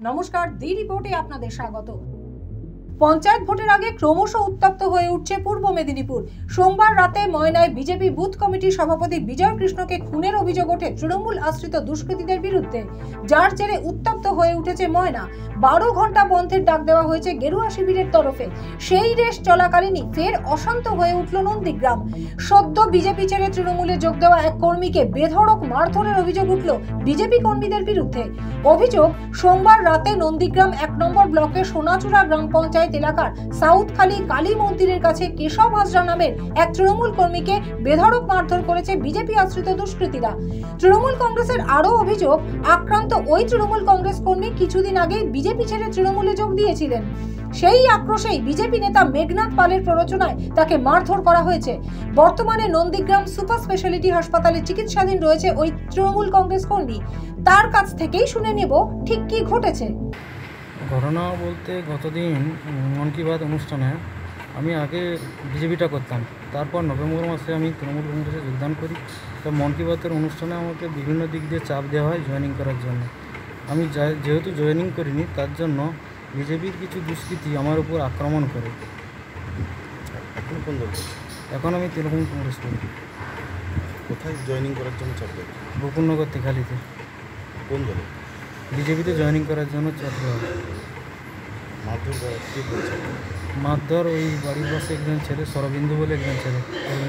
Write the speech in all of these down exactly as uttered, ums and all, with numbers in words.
নমস্কার, দি রিপোর্টে আপনাদের স্বাগত। পঞ্চায়েত ভোটের আগে ক্রমশ উত্তপ্ত হয়ে উঠছে পূর্ব মেদিনীপুর। সোমবার রাতে ময়নায় বিজেপি বুথ কমিটির সভাপতি বিজয় কৃষ্ণকে খুনের অভিযোগ ওঠে তৃণমূল আশ্রিত দুষ্কৃতীদের বিরুদ্ধে, যার জেরে উত্তপ্ত হয়ে উঠেছে ময়না। বারো ঘন্টা বন্ধের ডাক দেওয়া হয়েছে গেরুয়া শিবিরের তরফে। সেই রেশ চলাকালীনই ফের অশান্ত হয়ে উঠল নন্দীগ্রাম। সদ্য বিজেপি ছেড়ে তৃণমূলে যোগ দেওয়া এক কর্মীকে বেধড়ক মারধরের অভিযোগ উঠল বিজেপি কর্মীদের বিরুদ্ধে। অভিযোগ, সোমবার রাতে নন্দীগ্রাম এক নম্বর ব্লকের সোনাচূড়া গ্রাম পঞ্চায়েত এলাকার সাউথখালী কালী মন্দিরের কাছে কেশব হাজরা নামের এক তৃণমূল কর্মীকে বেধড়ক মারধর করেছে বিজেপি আশ্রিত দুষ্কৃতীরা। তৃণমূল কংগ্রেসের আরও অভিযোগ, আক্রান্ত ওই তৃণমূল কংগ্রেস কর্মী কিছুদিন আগেই বিজেপি ছেড়ে তৃণমূলে যোগ দিয়েছিলেন। সেই আক্রোশেই বিজেপি নেতা মেঘনাথ পালের প্ররোচনায় তাকে মারধর করা হয়েছে। বর্তমানে নন্দীগ্রাম সুপার স্পেশালিটি হাসপাতালে চিকিৎসাধীন রয়েছে ওই তৃণমূল কংগ্রেস কর্মী। তার কাছ থেকেই শুনে নেব ঠিক কি ঘটেছে। ঘটনা বলতে গতদিন মন কি বাত অনুষ্ঠানে আমি আগে বিজেপিটা করতাম, তারপর নভেম্বর মাসে আমি তৃণমূল কংগ্রেসে যোগদান করি। তো মন কি বাতের অনুষ্ঠানে আমাকে বিভিন্ন দিক দিয়ে চাপ দেওয়া হয় জয়েনিং করার জন্য। আমি যেহেতু জয়েনিং করিনি, তার জন্য বিজেপির কিছু দুষ্কৃতী আমার উপর আক্রমণ করে। এখন কোন দল? এখন আমি তৃণমূল কংগ্রেস করি। কোথায় জয়েনিং করার জন্য চাপ দেয়? বকুলনগর তেখালিতে। কোন দলে? বিজেপিতে জয়েনিং করার জন্য চাপ দেওয়া হয়। মারধর কে করছে? মারধর ওই বাড়ির পাশে একজন ছেলে, সরবিন্দু বলে একজন ছেলে।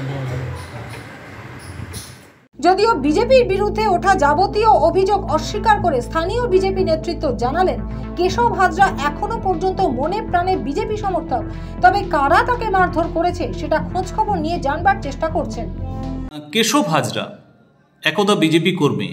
যদিও বিজেপির বিরুদ্ধে ওঠা যাবতীয় অভিযোগ অস্বীকার করে স্থানীয় বিজেপি নেতৃত্ব জানালেন, কেশব হাজরা এখনো পর্যন্ত মনে প্রাণে বিজেপি সমর্থক। তবে কারা তাকে মারধর করেছে সেটা খোঁজ খবর নিয়ে জানবার চেষ্টা করছেন। কেশব হাজরা একদা বিজেপি কর্মী।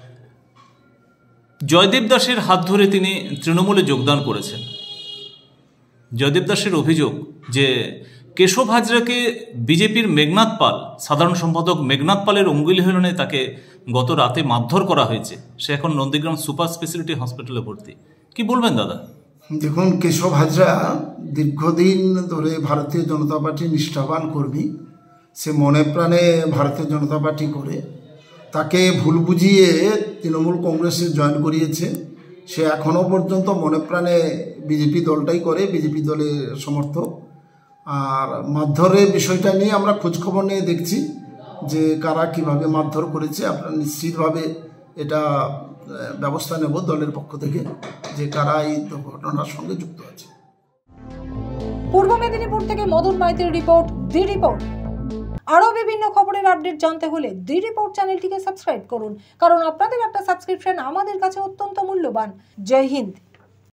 জয়দেব দাসের হাত ধরে তিনি তৃণমূলে যোগদান করেছেন। জয়দেব দাসের অভিযোগ যে কেশব হাজরাকে বিজেপির মেঘনাথ পাল, সাধারণ সম্পাদক মেঘনাথ পালের অঙ্গুলি হেলনে তাকে গত রাতে মারধর করা হয়েছে। সে এখন নন্দীগ্রাম সুপার স্পেশালিটি হসপিটালে ভর্তি। কি বলবেন দাদা? দেখুন, কেশব হাজরা দীর্ঘদিন ধরে ভারতীয় জনতা পার্টির নিষ্ঠাবান কর্মী। সে মনে প্রাণে ভারতীয় জনতা পার্টি করে, তাকে ভুল বুঝিয়ে তৃণমূল কংগ্রেসে জয়েন করিয়েছে। সে এখনও পর্যন্ত মনে প্রাণে বিজেপি দলটাই করে, বিজেপি দলের সমর্থক। আর মারধরের বিষয়টা নিয়ে আমরা খোঁজখবর নিয়ে দেখছি যে কারা কিভাবে মারধর করেছে। আপনারা নিশ্চিতভাবে এটা ব্যবস্থা নেব দলের পক্ষ থেকে যে কারা এই ঘটনার সঙ্গে যুক্ত আছে। পূর্ব মেদিনীপুর থেকে মদন মাইতির রিপোর্ট, দি রিপোর্ট। আরও বিভিন্ন খবরের আপডেট জানতে হলে দি রিপোর্ট চ্যানেলটিকে সাবস্ক্রাইব করুন, কারণ আপনাদের একটা সাবস্ক্রিপশন আমাদের কাছে অত্যন্ত মূল্যবান। জয় হিন্দ।